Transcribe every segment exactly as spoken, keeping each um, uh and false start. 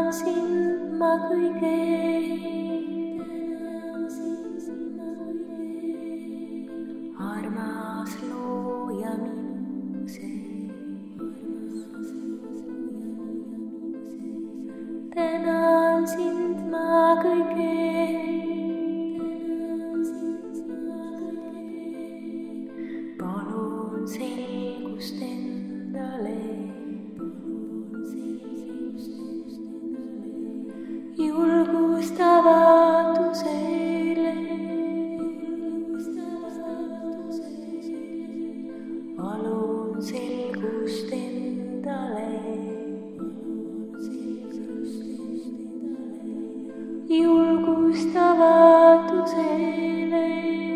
tänan sind ma kõige. Armas looja minu sees. Tänan sind ma kõige. Palun selgust endale. Julgust avatusele. Palun selgust endale. Julgust avatusele.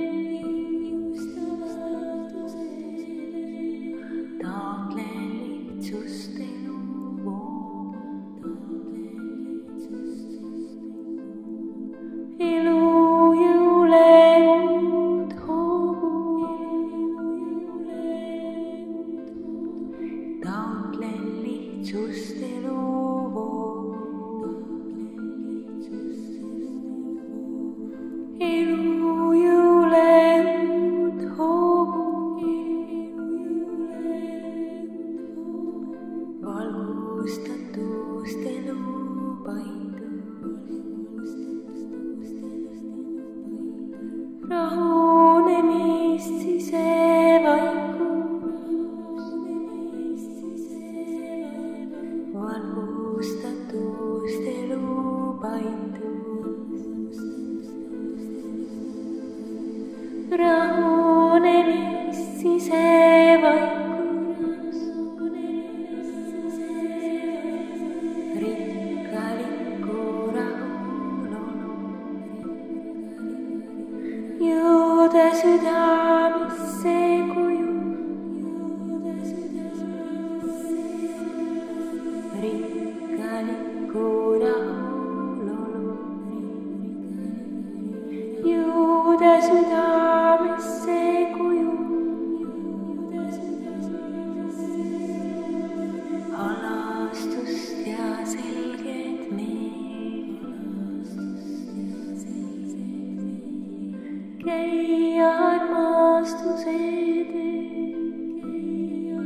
Taotlen lihtsust elu voomu. Elujõule uut hoogu. Taotlen lihtsust elu voomu. Elujõule uut hoogu. Valgustatust elu paindu. Rahunemist sisevaikus. Valgustatust elu paindus. Rahunemist sisevaikus. Rikkalikku rahulolu. Jõuda südamesse kuju. Rikkalikku rahulolu. Jõuda südamesse kuju. Halastust ja selget meelt. Käi armastuse teel.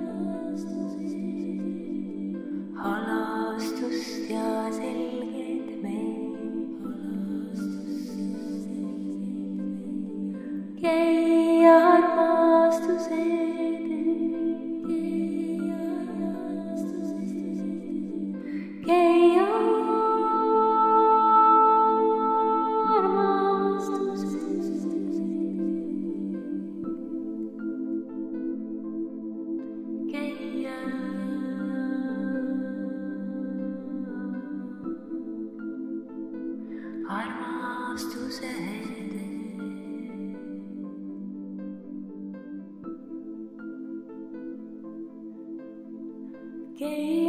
Halastust ja selget meelt. Käi armastuse teel. Käi armastuse teel. Käi armastuse teel. Käi